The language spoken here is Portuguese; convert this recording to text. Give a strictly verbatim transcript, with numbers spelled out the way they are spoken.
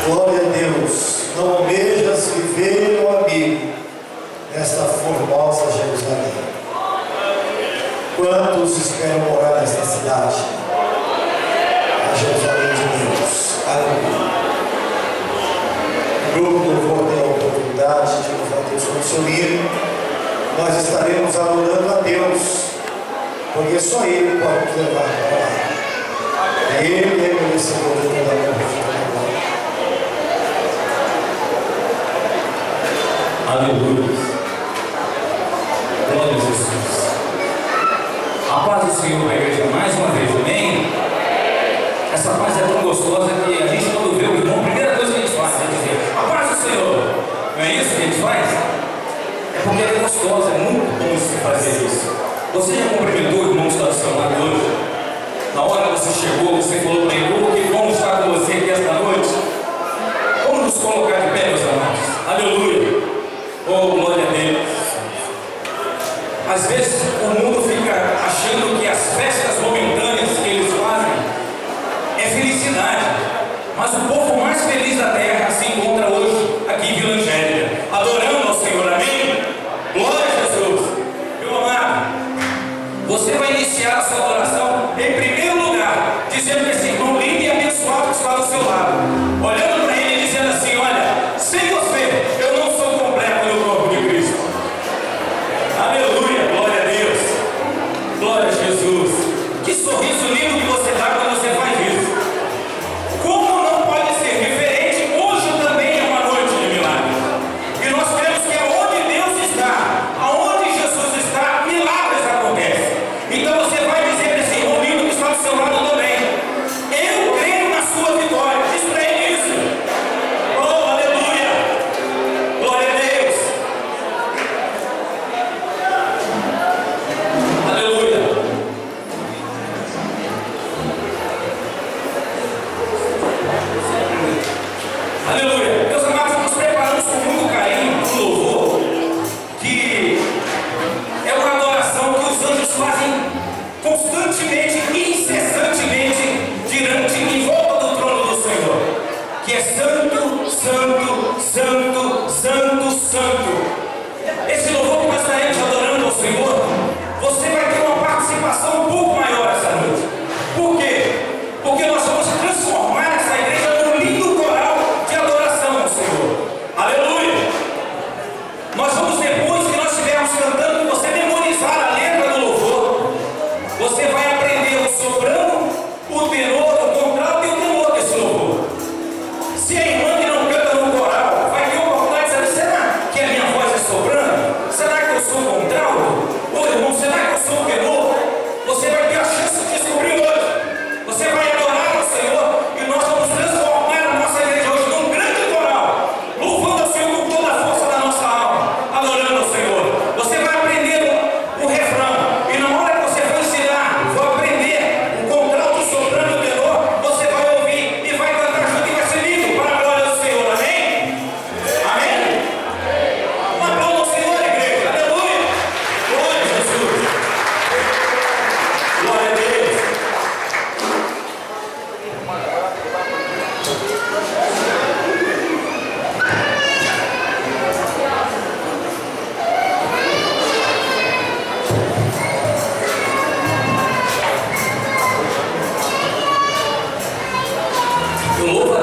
Glória a Deus. Não almejas viver, meu amigo, nesta formosa Jerusalém. Quantos esperam morar nesta cidade? A Jerusalém de Deus. Aleluia. O grupo do louvor tem a oportunidade de louvar a Deus com o seu hino. Nós estaremos adorando a Deus, porque só Ele pode nos levar para lá. Ele é merecedor de toda a honra. Aleluia. Glória a Jesus. A paz do Senhor na igreja mais uma vez, amém? Essa paz é tão gostosa que a gente, quando vê o irmão, a primeira coisa que a gente faz é dizer: a paz do Senhor. Não é isso que a gente faz? É porque é gostosa, é muito bom se fazer isso. Você já cumprimentou o irmão que está do seu lado hoje? Na hora que você chegou, você falou para ele: oh, que bom estar com você aqui esta noite. Vamos nos colocar de pé, meus amados. Aleluia. Oh, glória a Deus. Às vezes o mundo fica achando que as festas momentâneas que eles fazem é felicidade, mas o povo mais feliz da terra se encontra hoje aqui em Vila Angélica, adorando ao Senhor, amém? Glória a Jesus. Meu amado, você vai iniciar a sua adoração em primeiro lugar, dizendo que esse irmão lindo e abençoado que está do seu lado, olhando para ele e dizendo assim: olha, sem você eu não sou completo no corpo de Cristo. Aleluia, glória a Deus, glória a Jesus. Que sorriso lindo que você dá quando você faz isso. Como não pode ser diferente, hoje também é uma noite de milagres. E nós cremos que aonde Deus está, aonde Jesus está, milagres acontecem. Então você vai dizer para esse irmão lindo que está do seu lado também: eu creio na sua vitória. Diz para ele isso. Oh, aleluia, glória a Deus. Aleluia. Aleluia. Meus amados, nós preparamos com muito carinho um louvor que é uma adoração que os anjos fazem constantemente, incessantemente, diante em volta do trono do Senhor, que é santo, santo, santo, santo, santo. Esse louvor que nós estaremos adorando ao Senhor, você vai ter uma participação um pouco maior essa noite. Por quê? Porque nós vamos transformar essa igreja num lindo coral de adoração ao Senhor. Aleluia! Nós vamos, depois que nós estivermos cantando, você memorizar a letra do louvor, você vai aprender o soprano, o tenor, o contralto e o tenor desse louvor. Se a irmã que não canta no coral vai ter oportunidade de saber: será que a minha voz é soprano? Será que eu sou contralto? Ô irmão, será que eu sou tenor? Você vai ter a chance de descobrir hoje. Você vai adorar ao Senhor e nós vamos transformar a nossa igreja hoje num grande coral, louvando ao Senhor com toda a força da nossa alma, adorando ao Senhor. Você vai aprender o refrão, e na hora que você for ensinar, for aprender o contralto, o soprano e o tenor, você vai ouvir e vai cantar junto e vai ser lindo para a glória do Senhor, amém? Amém? Um aplauso ao Senhor, igreja, aleluia! Glória a Jesus! Glória a Deus! Eu louvo a